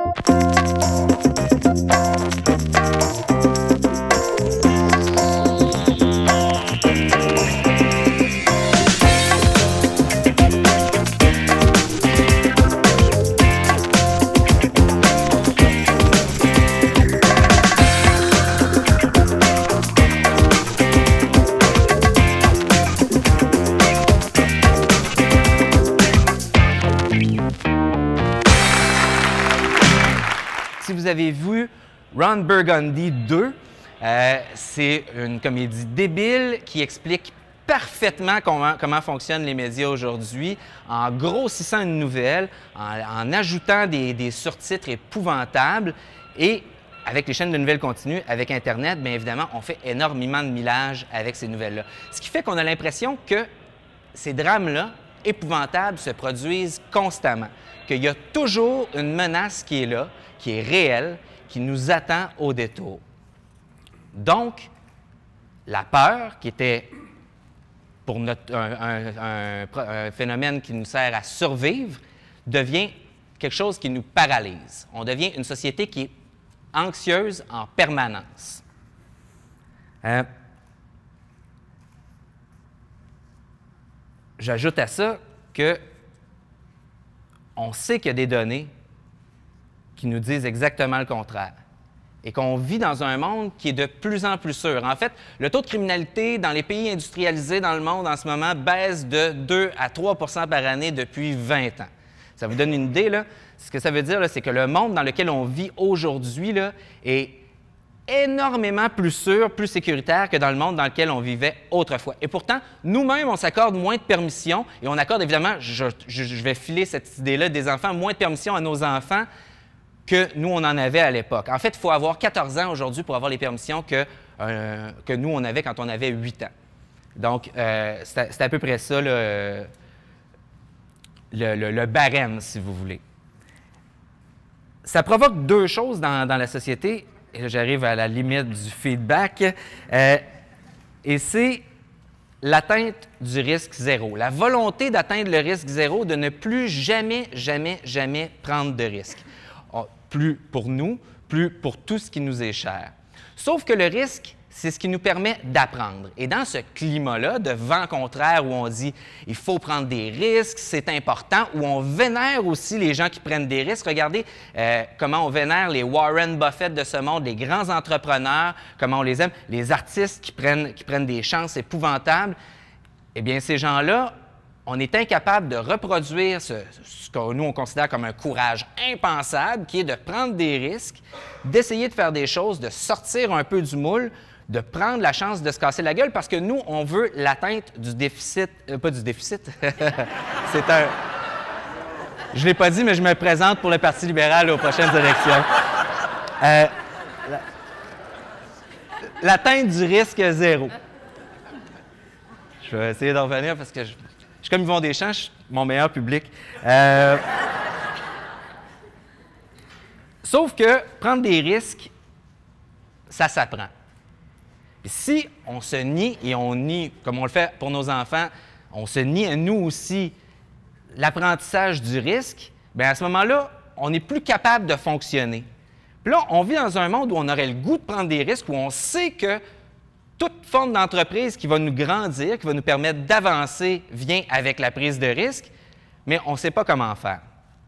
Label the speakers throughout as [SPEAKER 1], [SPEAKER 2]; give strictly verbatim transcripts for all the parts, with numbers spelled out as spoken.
[SPEAKER 1] Si vous avez vu Ron Burgundy deux, euh, c'est une comédie débile qui explique parfaitement comment, comment fonctionnent les médias aujourd'hui, en grossissant une nouvelle, en, en ajoutant des, des surtitres épouvantables et avec les chaînes de nouvelles continues, avec Internet, bien évidemment, on fait énormément de millage avec ces nouvelles-là. Ce qui fait qu'on a l'impression que ces drames-là, épouvantables, se produisent constamment, qu'il y a toujours une menace qui est là, qui est réelle, qui nous attend au détour. Donc, la peur, qui était pour notre, un, un, un, un phénomène qui nous sert à survivre, devient quelque chose qui nous paralyse. On devient une société qui est anxieuse en permanence. Euh, J'ajoute à ça que on sait qu'il y a des données qui nous disent exactement le contraire et qu'on vit dans un monde qui est de plus en plus sûr. En fait, le taux de criminalité dans les pays industrialisés dans le monde en ce moment baisse de deux à trois pour cent par année depuis vingt ans. Ça vous donne une idée, là? Ce que ça veut dire, c'est que le monde dans lequel on vit aujourd'hui là, est énormément plus sûr, plus sécuritaire que dans le monde dans lequel on vivait autrefois. Et pourtant, nous-mêmes, on s'accorde moins de permissions et on accorde évidemment, je, je, je vais filer cette idée-là, des enfants, moins de permissions à nos enfants que nous, on en avait à l'époque. En fait, il faut avoir quatorze ans aujourd'hui pour avoir les permissions que, euh, que nous, on avait quand on avait huit ans. Donc, euh, c'est à peu près ça, le, le, le, le barème, si vous voulez. Ça provoque deux choses dans, dans la société, et là, j'arrive à la limite du feedback, euh, et c'est l'atteinte du risque zéro. La volonté d'atteindre le risque zéro, de ne plus jamais, jamais, jamais prendre de risque. Plus pour nous, plus pour tout ce qui nous est cher. Sauf que le risque, c'est ce qui nous permet d'apprendre. Et dans ce climat-là, de vent contraire où on dit « il faut prendre des risques, c'est important », où on vénère aussi les gens qui prennent des risques. Regardez euh, comment on vénère les Warren Buffett de ce monde, les grands entrepreneurs, comment on les aime, les artistes qui prennent, qui prennent des chances épouvantables. Eh bien, ces gens-là, on est incapable de reproduire ce, ce que nous, on considère comme un courage impensable, qui est de prendre des risques, d'essayer de faire des choses, de sortir un peu du moule, de prendre la chance de se casser la gueule, parce que nous, on veut l'atteinte du déficit... Euh, pas du déficit, c'est un... Je ne l'ai pas dit, mais je me présente pour le Parti libéral aux prochaines élections. Euh, l'atteinte du risque zéro. Je vais essayer d'en revenir parce que... Je... Je suis comme Yvon Deschamps, je suis mon meilleur public. Euh... Sauf que prendre des risques, ça s'apprend. Si on se nie, et on nie, comme on le fait pour nos enfants, on se nie à nous aussi l'apprentissage du risque, bien à ce moment-là, on n'est plus capable de fonctionner. Puis là, on vit dans un monde où on aurait le goût de prendre des risques, où on sait que toute forme d'entreprise qui va nous grandir, qui va nous permettre d'avancer, vient avec la prise de risque, mais on ne sait pas comment faire.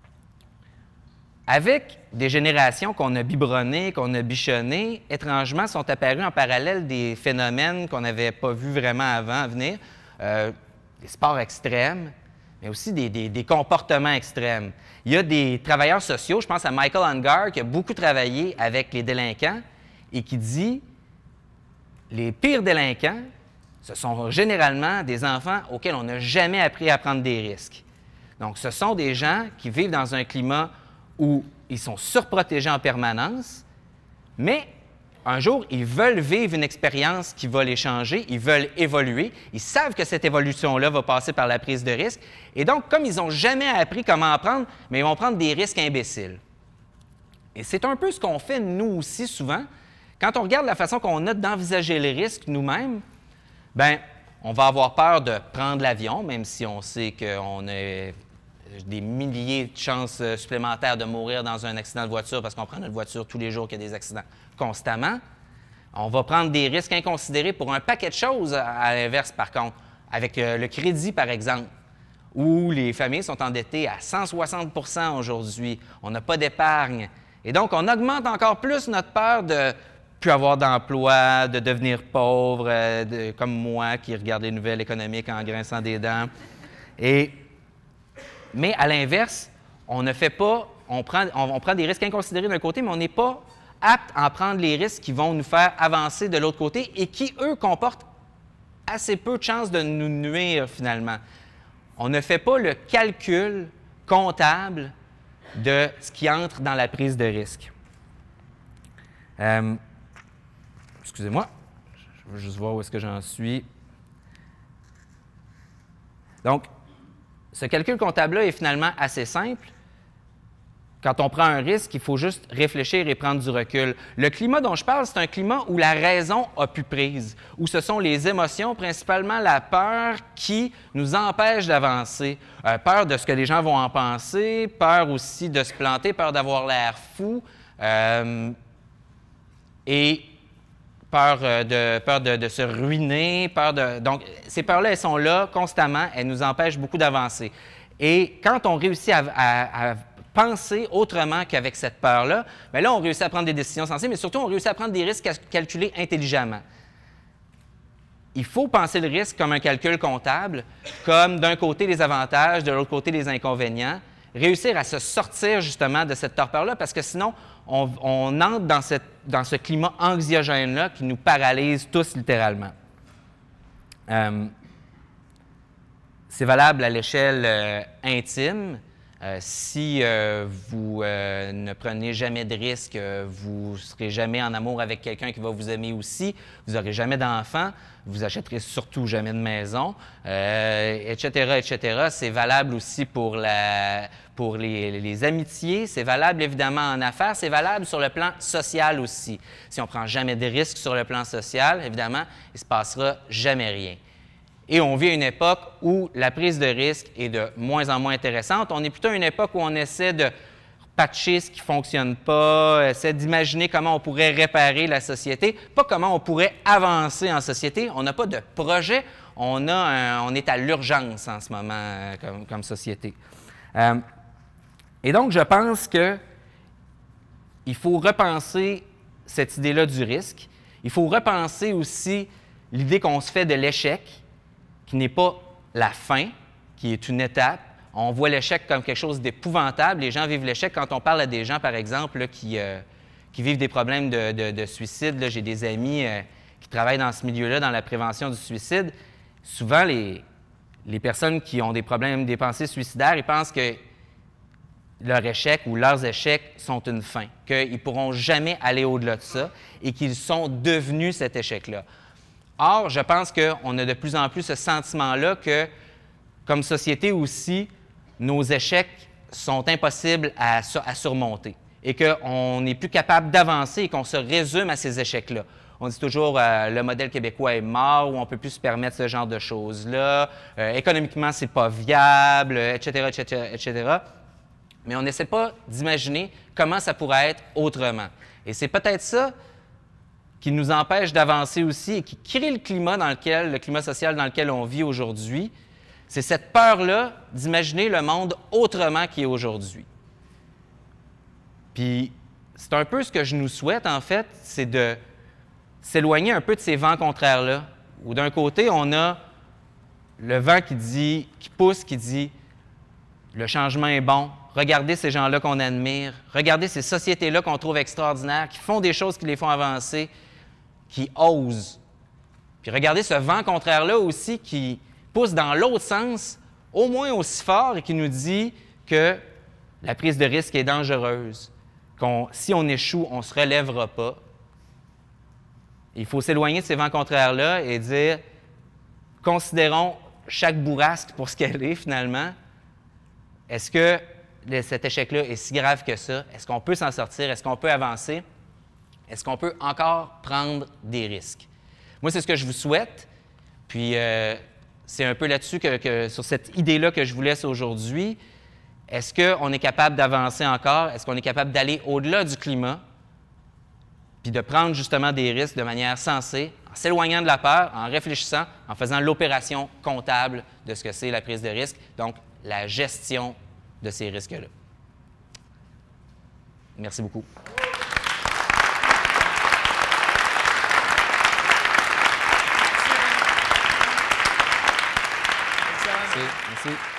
[SPEAKER 1] Avec des générations qu'on a biberonnées, qu'on a bichonnées, étrangement, sont apparus en parallèle des phénomènes qu'on n'avait pas vus vraiment avant venir, euh, des sports extrêmes, mais aussi des, des, des comportements extrêmes. Il y a des travailleurs sociaux, je pense à Michael Ungar, qui a beaucoup travaillé avec les délinquants et qui dit les pires délinquants, ce sont généralement des enfants auxquels on n'a jamais appris à prendre des risques. Donc, ce sont des gens qui vivent dans un climat où ils sont surprotégés en permanence, mais un jour, ils veulent vivre une expérience qui va les changer, ils veulent évoluer, ils savent que cette évolution-là va passer par la prise de risque, et donc, comme ils n'ont jamais appris comment apprendre, mais ils vont prendre des risques imbéciles. Et c'est un peu ce qu'on fait, nous aussi, souvent. Quand on regarde la façon qu'on a d'envisager les risques nous-mêmes, bien, on va avoir peur de prendre l'avion, même si on sait qu'on est des milliers de chances supplémentaires de mourir dans un accident de voiture parce qu'on prend notre voiture tous les jours qu'il y a des accidents constamment. On va prendre des risques inconsidérés pour un paquet de choses, à l'inverse, par contre, avec le crédit, par exemple, où les familles sont endettées à cent soixante pour cent aujourd'hui. On n'a pas d'épargne. Et donc, on augmente encore plus notre peur de ne plus avoir d'emploi, de devenir pauvre, euh, de, comme moi qui regarde les nouvelles économiques en grinçant des dents. Et, mais à l'inverse, on ne fait pas, on prend, on, on prend des risques inconsidérés d'un côté, mais on n'est pas apte à en prendre les risques qui vont nous faire avancer de l'autre côté et qui, eux, comportent assez peu de chances de nous nuire finalement. On ne fait pas le calcul comptable de ce qui entre dans la prise de risque. Euh, excusez-moi, je veux juste voir où est-ce que j'en suis. Donc, ce calcul comptable-là est finalement assez simple. Quand on prend un risque, il faut juste réfléchir et prendre du recul. Le climat dont je parle, c'est un climat où la raison a pu prise, où ce sont les émotions, principalement la peur, qui nous empêchent d'avancer. Euh, peur de ce que les gens vont en penser, peur aussi de se planter, peur d'avoir l'air fou, euh, et peur, de, peur de, de se ruiner, peur de... Donc, ces peurs-là, elles sont là constamment, elles nous empêchent beaucoup d'avancer. Et quand on réussit à, à, à penser autrement qu'avec cette peur-là, bien là, on réussit à prendre des décisions sensées, mais surtout, on réussit à prendre des risques calculés intelligemment. Il faut penser le risque comme un calcul comptable, comme d'un côté les avantages, de l'autre côté les inconvénients, réussir à se sortir justement de cette torpeur-là, parce que sinon, on, on entre dans, cette, dans ce climat anxiogène-là qui nous paralyse tous littéralement. Euh, c'est valable à l'échelle euh, intime. Euh, si euh, vous euh, ne prenez jamais de risques, euh, vous ne serez jamais en amour avec quelqu'un qui va vous aimer aussi, vous n'aurez jamais d'enfants, vous n'achèterez surtout jamais de maison, euh, et cetera, et cetera. C'est valable aussi pour, la, pour les, les amitiés, c'est valable évidemment en affaires, c'est valable sur le plan social aussi. Si on ne prend jamais de risques sur le plan social, évidemment, il ne se passera jamais rien. Et on vit à une époque où la prise de risque est de moins en moins intéressante. On est plutôt à une époque où on essaie de patcher ce qui ne fonctionne pas, essaie d'imaginer comment on pourrait réparer la société, pas comment on pourrait avancer en société. On n'a pas de projet, on, a un, on est à l'urgence en ce moment euh, comme, comme société. Euh, et donc, je pense qu'il faut repenser cette idée-là du risque. Il faut repenser aussi l'idée qu'on se fait de l'échec, qui n'est pas la fin, qui est une étape. On voit l'échec comme quelque chose d'épouvantable. Les gens vivent l'échec. Quand on parle à des gens, par exemple, là, qui, euh, qui vivent des problèmes de, de, de suicide, j'ai des amis euh, qui travaillent dans ce milieu-là, dans la prévention du suicide. Souvent, les, les personnes qui ont des problèmes, des pensées suicidaires, ils pensent que leur échec ou leurs échecs sont une fin, qu'ils ne pourront jamais aller au-delà de ça et qu'ils sont devenus cet échec-là. Or, je pense qu'on a de plus en plus ce sentiment-là que, comme société aussi, nos échecs sont impossibles à, à surmonter et qu'on n'est plus capable d'avancer et qu'on se résume à ces échecs-là. On dit toujours euh, le modèle québécois est mort ou on ne peut plus se permettre ce genre de choses-là, euh, économiquement, c'est pas viable, et cetera, et cetera, et cetera. Mais on n'essaie pas d'imaginer comment ça pourrait être autrement. Et c'est peut-être ça qui nous empêche d'avancer aussi et qui crée le climat dans lequel, le climat social dans lequel on vit aujourd'hui. C'est cette peur-là d'imaginer le monde autrement qu'il est aujourd'hui. Puis, c'est un peu ce que je nous souhaite, en fait, c'est de s'éloigner un peu de ces vents contraires-là, où d'un côté, on a le vent qui dit, qui pousse, qui dit « le changement est bon », regardez ces gens-là qu'on admire, regardez ces sociétés-là qu'on trouve extraordinaires, qui font des choses qui les font avancer, qui osent. Puis regardez ce vent contraire-là aussi qui pousse dans l'autre sens, au moins aussi fort, et qui nous dit que la prise de risque est dangereuse, qu'on, si on échoue, on ne se relèvera pas. Il faut s'éloigner de ces vents contraires-là et dire, considérons chaque bourrasque pour ce qu'elle est finalement. Est-ce que cet échec-là est si grave que ça? Est-ce qu'on peut s'en sortir? Est-ce qu'on peut avancer? Est-ce qu'on peut encore prendre des risques? Moi, c'est ce que je vous souhaite. Puis, euh, c'est un peu là-dessus, que, que, sur cette idée-là que je vous laisse aujourd'hui. Est-ce qu'on est capable d'avancer encore? Est-ce qu'on est capable d'aller au-delà du climat? Puis de prendre justement des risques de manière sensée, en s'éloignant de la peur, en réfléchissant, en faisant l'opération comptable de ce que c'est la prise de risque, donc la gestion de ces risques-là. Merci beaucoup. Merci. Merci.